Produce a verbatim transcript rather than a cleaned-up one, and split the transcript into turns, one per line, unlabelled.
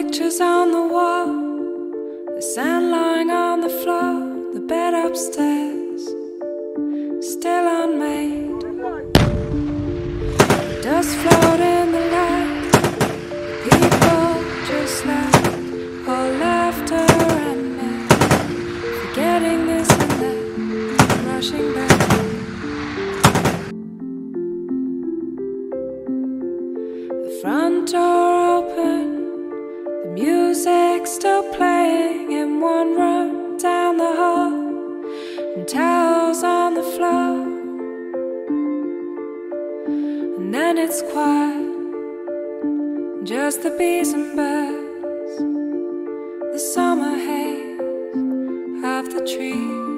pictures on the wall, the sand lying on the floor, the bed upstairs still unmade, dust float in the light, people just left, all laughter and men, forgetting this and that, rushing back. The front door open, the music still playing in one room down the hall, and towels on the floor. And then it's quiet, just the bees and birds, the summer haze of the trees.